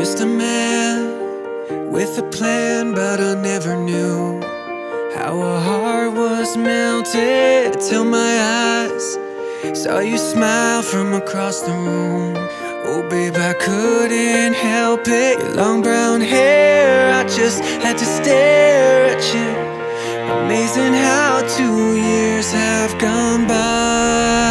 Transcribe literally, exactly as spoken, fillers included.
just a man with a plan, but I never knew how a heart was melted till my eyes saw you smile from across the room. Oh babe, I couldn't help it. Your long brown hair, I just had to stare at you. Amazing how two years have gone by.